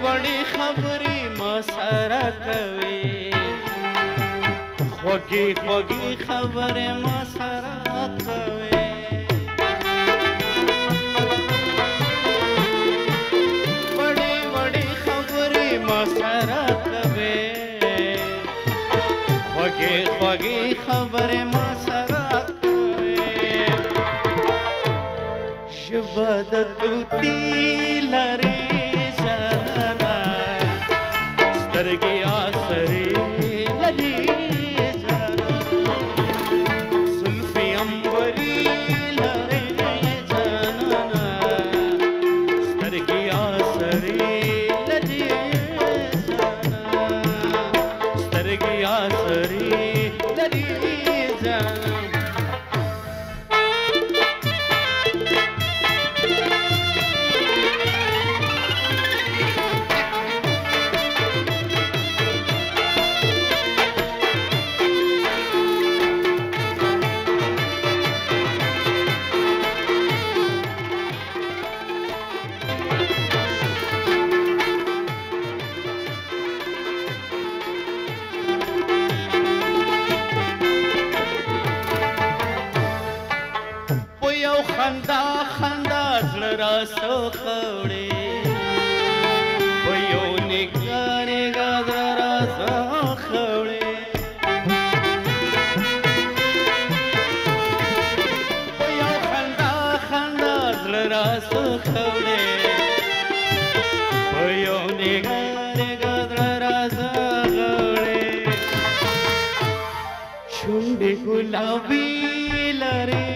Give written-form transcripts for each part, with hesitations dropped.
وړي خبرې ما سره کوي خوږې خوږې خبرې ما سره کوي وړي وړي خبرې ما سره کوي خوږې خوږې خبرې ما سره کوي ژبه د توتي لري جانانه سترګې آسرې لري جانانه زلفې عنبرې لري جانانه سترګې آسرې لري جانانه سترګې آسرې لري جانانه خندا خندا زړه را سوخوړې په یو نګاه نګاه زړه را سوخوړې په یو خندا خندا زړه را سوخوړې په یو نګاه نګاه زړه را سوخوړې شونډې ګلابي لري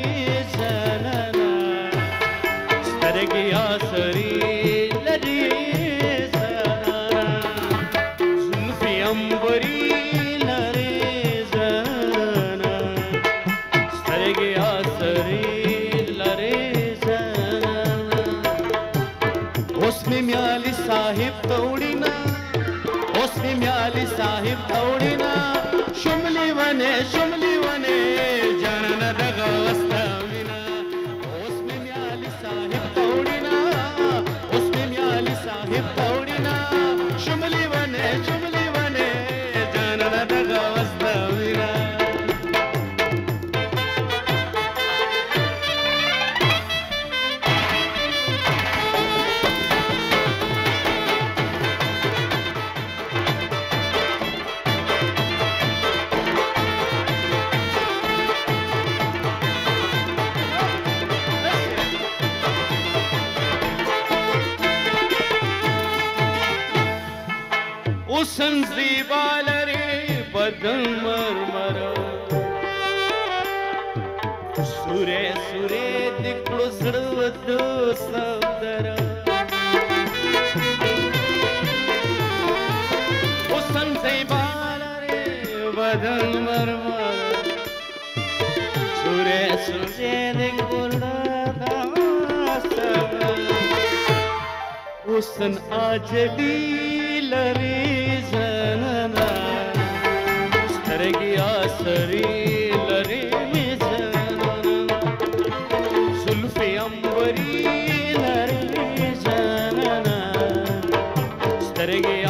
سترګې آسرې لري جانانه زلفې عنبرې لري جانانه سترګې آسرې لري جانانه اوس مې میالي صاحب ته وړینا اوس مې میالي صاحب ته وړینا شملې ونې جانانه دغه وسته وینا اوس مې میالي صاحب ته وړینا اوس مې میالي صاحب ته وړینا شملې ونې جانانه دغه وسته وینا حسن زیبا لري بدن مرمر سورې سورې د کړو زړه ودو سودر حسن زیبا لري بدن مرمر سورې سورې د کړو سودر حسن عاجلی لري جانانه سترګې آسرې لري جانانه زلفې عنبرې لري جانانه سترګې